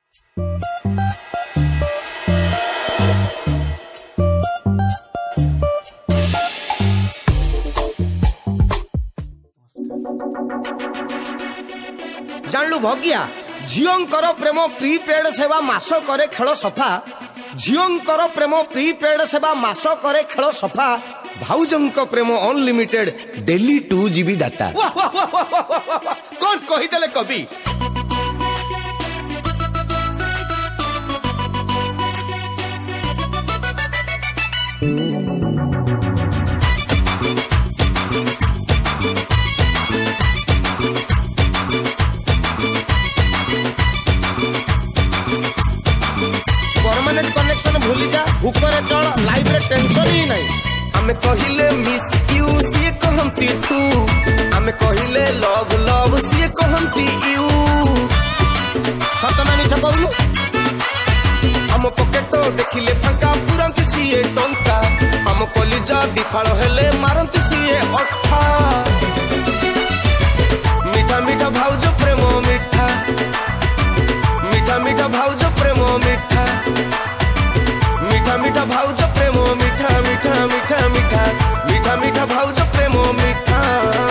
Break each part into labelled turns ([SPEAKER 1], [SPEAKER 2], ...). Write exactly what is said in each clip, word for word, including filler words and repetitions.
[SPEAKER 1] जानलु भगिया झीओंकर प्रेम प्रीपेड सेवा मास करे खेल सफा झीओंकर प्रेम प्रीपेड सेवा मास करे खेल सफा भाउजंक प्रेम unlimited daily two GB data कौन कहीदेले कवि परमानेंट कनेक्शन भूली जा हुकरे चल लाइफ रे टेंशन ही नहीं आमे कहिले मिस यू सी कहंती तू आमे कहिले लव लव सी कहंती यू सतना मिछ कहलु हम पॉकेट देखिले फांका पुरंती सीए टंका हम कलिजा दिफाळ हेले मारंती सीए अठा मीठा मीठा भाउज प्रेम मीठा मीठा मीठा भाउज प्रेम मीठा मीठा मीठा भाउज प्रेम मीठा मीठा मीठा मीठा मीठा मीठा भाउज प्रेम मीठा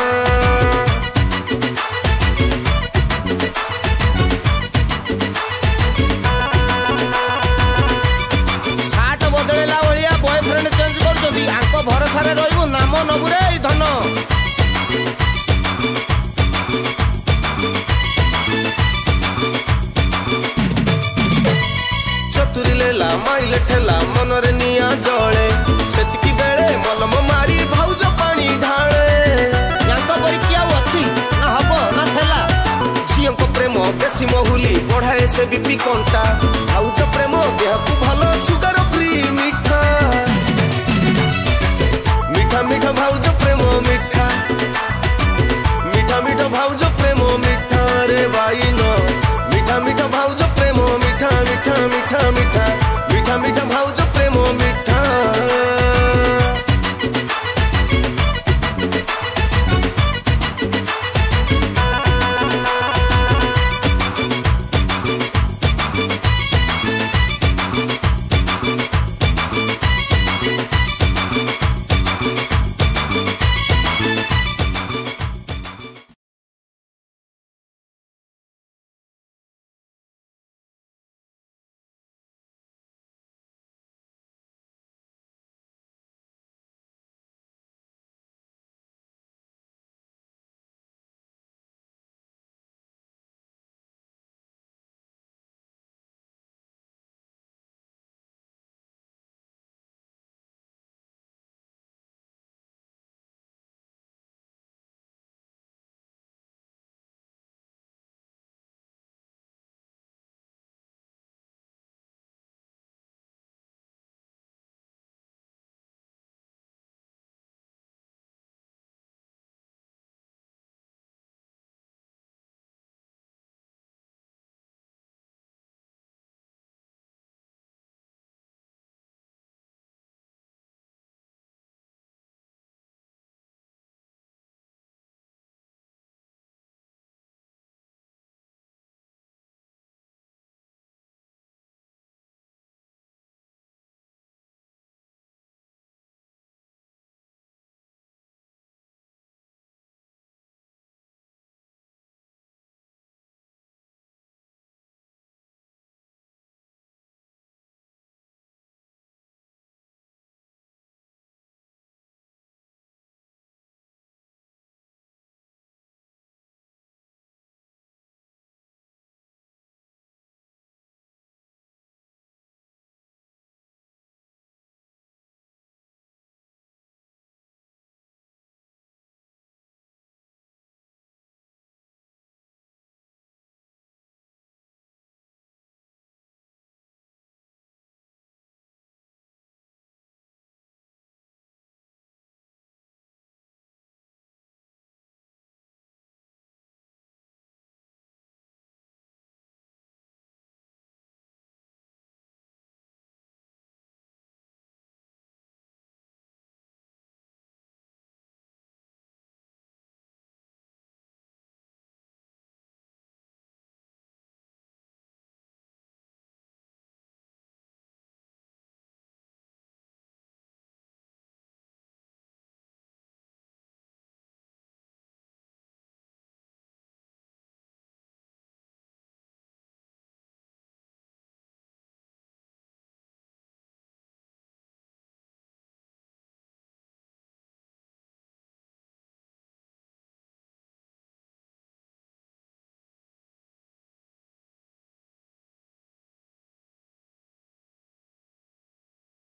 [SPEAKER 1] साठ बदलेला भलिया बॉयफ्रेंड चेंज करछोदी आंको भरोसा रे रहबो नाम नबुरे धन चतुरीलेला माइले ठेला मनरे निया जळे सेतकी बेले मलम मारी भाउज पानी ढाळे यांको परी किया अछि ना हबो ना थेला झियंको प्रेम बेसी महुली बढ़ाए से बीपी कंटा भाउज प्रेम देहकु